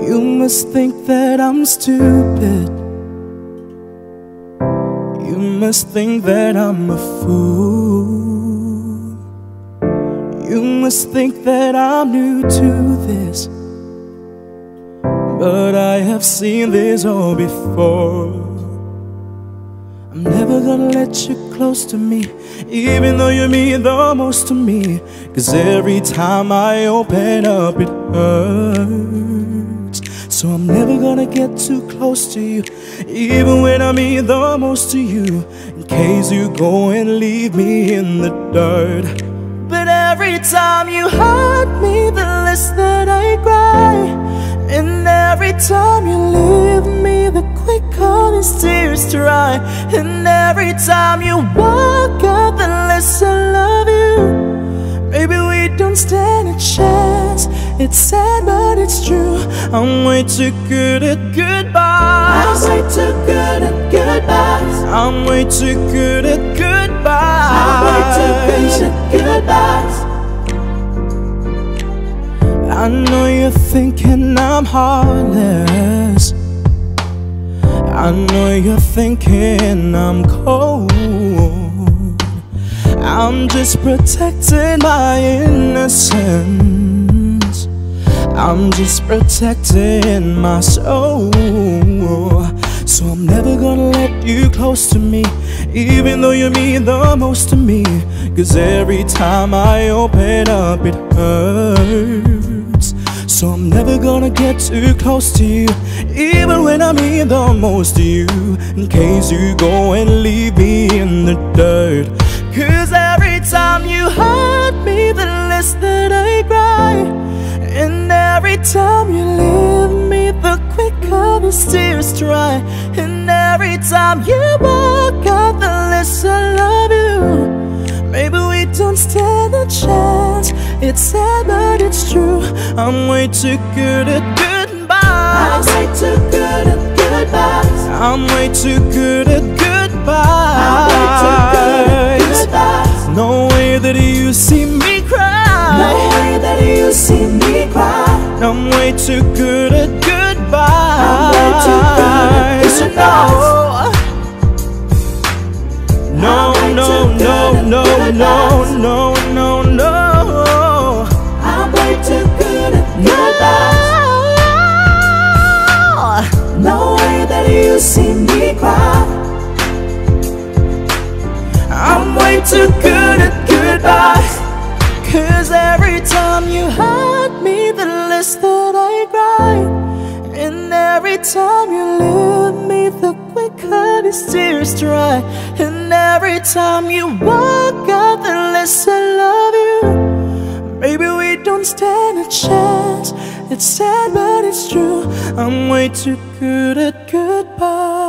You must think that I'm stupid. You must think that I'm a fool. You must think that I'm new to this, but I have seen this all before. I'm never gonna let you close to me, even though you mean the most to me. 'Cause every time I open up it hurts. So I'm never gonna get too close to you, even when I mean the most to you, in case you go and leave me in the dirt. But every time you hurt me, the less that I cry. And every time you leave me, the quicker these tears dry. And every time you walk out, the less I love you. Baby, we don't stand a chance. It's sad, but it's true. I'm way too good at goodbyes. I'm way too good at goodbyes. I'm way too good at goodbyes. I'm way too good at goodbyes. I know you're thinking I'm heartless. I know you're thinking I'm cold. I'm just protecting my innocence. I'm just protecting my soul. So I'm never gonna let you close to me, even though you mean the most to me. 'Cause every time I open up it hurts. So I'm never gonna get too close to you, even when I mean the most to you, in case you go and leave me in the dirt. 'Cause every time you hurt me, the less that I cry. And every time you leave me, the quicker the tears dry. And every time you walk out, the less I love you. Maybe we don't stand a chance. It's sad, but it's true. I'm way too good at goodbyes. I'm way too good at goodbyes. I'm way too good at goodbyes. I'm way too good at goodbyes. No way that you see me cry. No way that you see me cry. I'm way too good at goodbyes. I'm way too good at goodbyes. No, no, no, no, no, no, no, no. I'm way too good at goodbyes. No way that you see me cry. I'm way too good at goodbyes. 'Cause every time you hurt me, the less that I cry. And every time you leave me, the quicker these tears dry. And every time you walk out, the less I love you. Baby, we don't stand a chance. It's sad, but it's true. I'm way too good at goodbye.